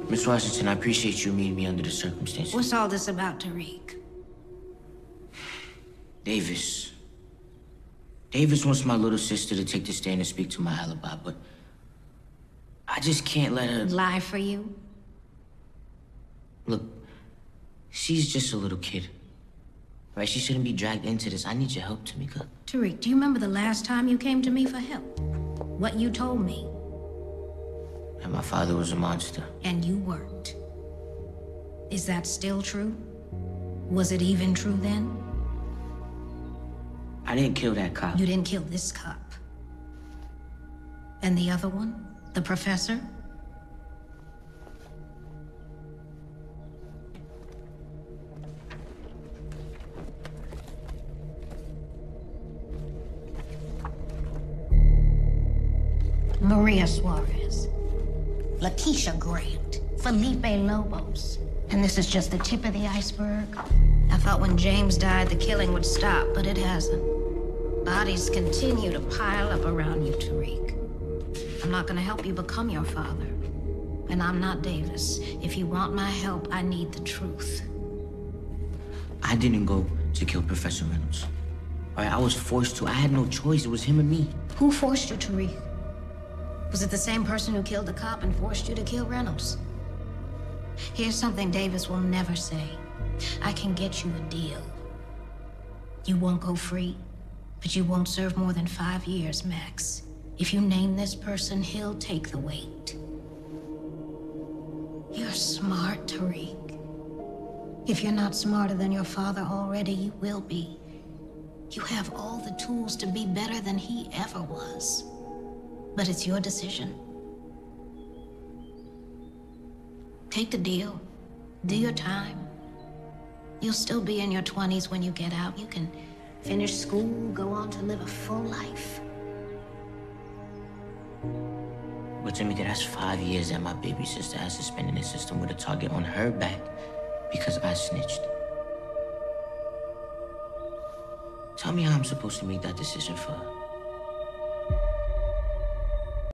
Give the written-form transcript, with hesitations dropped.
Miss Washington, I appreciate you meeting me under the circumstances. What's all this about, Tariq? Davis. Davis wants my little sister to take the stand and speak to my alibi, but I just can't let her... Lie for you? Look, she's just a little kid. Right? She shouldn't be dragged into this. I need your help, Tamika. Tariq, do you remember the last time you came to me for help? What you told me? And my father was a monster. And you weren't. Is that still true? Was it even true then? I didn't kill that cop. You didn't kill this cop. And the other one? The professor? Maria Suarez, Lakeisha Grant, Felipe Lobos. And this is just the tip of the iceberg. I thought when James died, the killing would stop, but it hasn't. Bodies continue to pile up around you, Tariq. I'm not gonna help you become your father. And I'm not Davis. If you want my help, I need the truth. I didn't go to kill Professor Reynolds. All right, I was forced to. I had no choice. It was him and me. Who forced you, Tariq? Was it the same person who killed the cop and forced you to kill Reynolds? Here's something Davis will never say. I can get you a deal. You won't go free, but you won't serve more than 5 years, max. If you name this person, he'll take the weight. You're smart, Tariq. If you're not smarter than your father already, you will be. You have all the tools to be better than he ever was. But it's your decision. Take the deal. Do your time. You'll still be in your 20s when you get out. You can finish school, go on to live a full life. But Tamika, that's 5 years that my baby sister has to spend in the system with a target on her back because I snitched. Tell me how I'm supposed to make that decision for her.